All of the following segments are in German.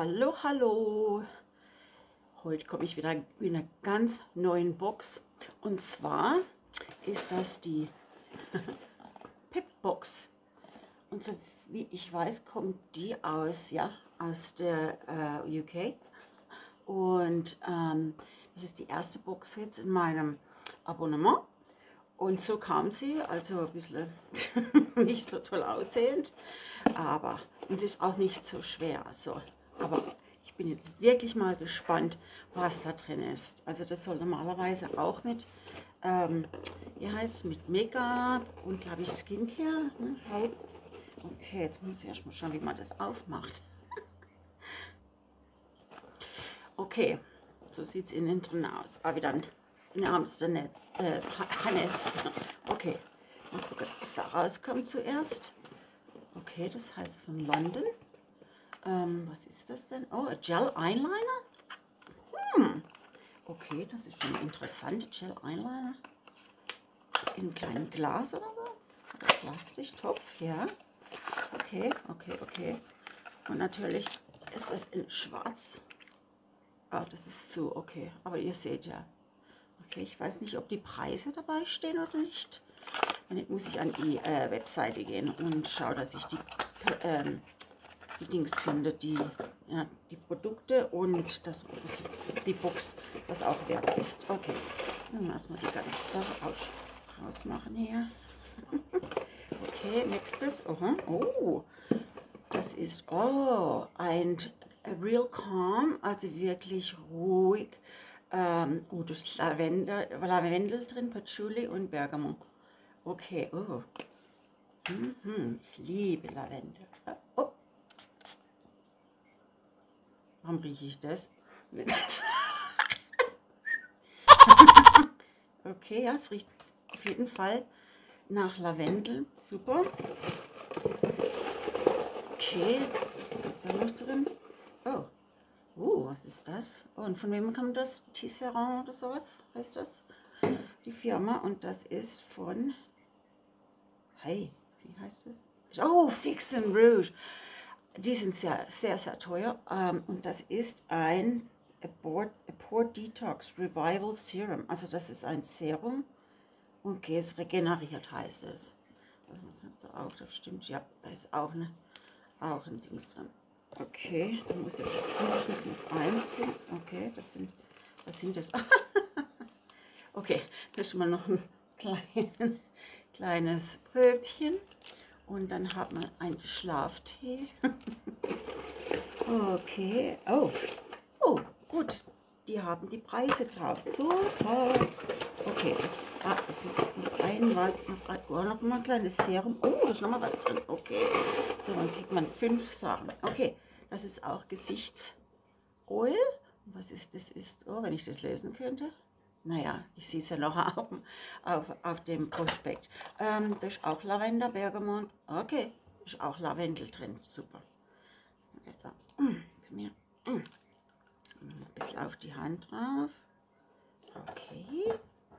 Hallo, hallo! Heute komme ich wieder in einer ganz neuen Box. Und zwar ist das die Pip-Box. Und so wie ich weiß, kommt die aus der UK. Und das ist die erste Box jetzt in meinem Abonnement. Und so kam sie, also ein bisschen nicht so toll aussehend, aber es ist auch nicht so schwer. So. Aber ich bin jetzt wirklich mal gespannt, was da drin ist. Also das soll normalerweise auch mit, wie heißt es, mit Make-up und glaube ich Skincare. Ne? Okay, jetzt muss ich erst mal schauen, wie man das aufmacht. Okay, so sieht es innen drin aus. Aber dann in ärmster Hannes. Okay, mal gucken, was da rauskommt zuerst. Okay, das heißt von London. Was ist das denn? Oh, ein Gel Eyeliner. Okay, das ist schon ein interessanter Gel Eyeliner. In einem kleinen Glas oder so. Oder Plastiktopf, ja. Okay. Und natürlich ist es in schwarz. Ah, das ist zu, okay. Aber ihr seht ja. Okay, ich weiß nicht, ob die Preise dabei stehen oder nicht. Wenn nicht, muss ich an die Webseite gehen und schaue, dass ich die Dings finde, die Produkte und die Box, das auch wert ist. Okay, dann erstmal die ganze Sache rausmachen hier. Okay, nächstes. Oh, das ist ein Real Calm, also wirklich ruhig. Oh, das ist Lavendel drin, Patchouli und Bergamot. Okay, oh. Ich liebe Lavendel. Oh. Warum rieche ich das? Okay, ja, es riecht auf jeden Fall nach Lavendel. Super. Okay, was ist da noch drin? Oh, was ist das? Oh, und von wem kommt das? Tisserand oder sowas heißt das? Die Firma. Und das ist von... Hey, wie heißt das? Oh, Fix and Rouge. Die sind sehr, sehr, sehr teuer. Und das ist ein Pore Detox Revival Serum. Also das ist ein Serum. Okay, es regeneriert, heißt es. Das stimmt, ja, da ist auch ein Dings drin. Okay, da muss jetzt Anschluss noch einziehen. Okay, das sind das. Okay, das ist schon mal noch ein kleines Pröbchen. Und dann hat man einen Schlaftee. Okay, oh, gut. Die haben die Preise drauf. Super. Okay, noch mal ein kleines Serum. Oh, da ist noch mal was drin. Okay. So, dann kriegt man 5 Sachen. Okay, das ist auch Gesichtsoil. Was ist das? Oh, wenn ich das lesen könnte. Naja, ich sehe es ja noch auf dem Prospekt. Da ist auch Lavender, Bergamot. Okay, ist auch Lavendel drin. Super. Komm her. Ein bisschen auf die Hand drauf. Okay.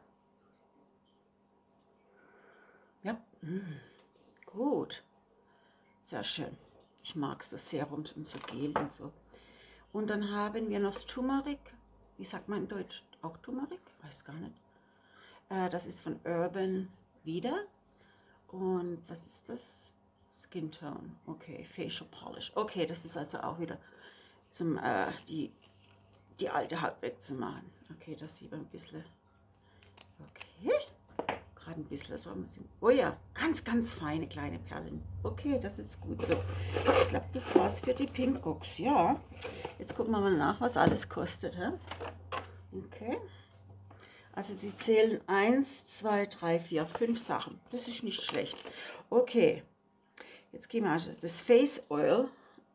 Ja, gut. Sehr schön. Ich mag so Serums und so Gel und so. Und dann haben wir noch das Turmeric. Wie sagt man in Deutsch? Auch Turmeric? Weiß gar nicht. Das ist von Urban wieder. Und was ist das? Skin Tone. Okay, Facial Polish. Okay, das ist also auch wieder zum die alte Haut wegzumachen. Okay, das sieht man ein bisschen. Okay, gerade ein bisschen dran sind. Oh ja, ganz, ganz feine kleine Perlen. Okay, das ist gut so. Ich glaube, das war's für die Pink Box. Ja, jetzt gucken wir mal nach, was alles kostet. Hä? Okay. Also sie zählen 1, 2, 3, 4, 5 Sachen. Das ist nicht schlecht. Okay, jetzt gehen wir also das Face Oil.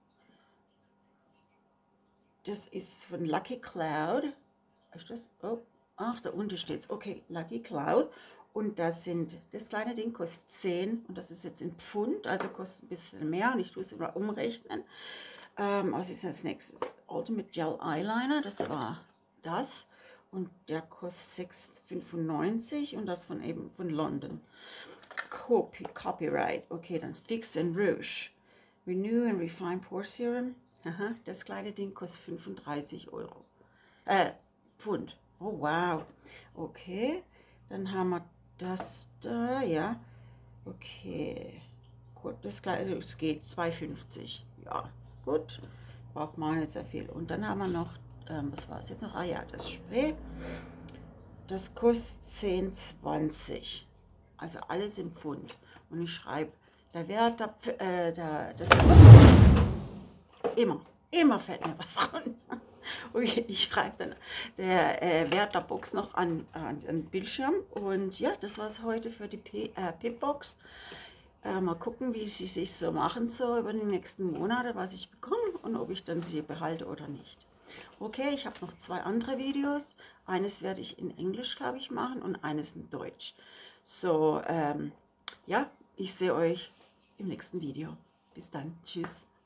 Das ist von Lucky Cloud. Ist das? Oh, ach, da unten steht es. Okay, Lucky Cloud. Und das kleine Ding kostet 10 und das ist jetzt in Pfund, also kostet ein bisschen mehr und ich tue es immer umrechnen. Was ist als nächstes? Ultimate Gel Eyeliner, das war das. Und der kostet 6,95 und das von London. Copyright. Okay, dann Fix and Rouge. Renew and Refine Pore Serum. Aha, das kleine Ding kostet 35 Euro. Pfund. Oh, wow. Okay, dann haben wir das da, ja. Okay, gut, das kleine, es geht 2,50. Ja, gut, braucht man nicht sehr viel. Und dann haben wir noch, was war es jetzt noch? Ah ja, das Spray. Das kostet 10,20. Also alles im Pfund. Und ich schreibe, der Wert, das immer fällt mir was runter. Okay, ich schreibe dann der Wert der Box noch an den Bildschirm. Und ja, das war es heute für die Pip-Box. Mal gucken, wie sie sich so machen soll über die nächsten Monate, was ich bekomme und ob ich dann sie behalte oder nicht. Okay, ich habe noch 2 andere Videos. Eines werde ich in Englisch, glaube ich, machen und eines in Deutsch. So, ja, ich sehe euch im nächsten Video. Bis dann. Tschüss.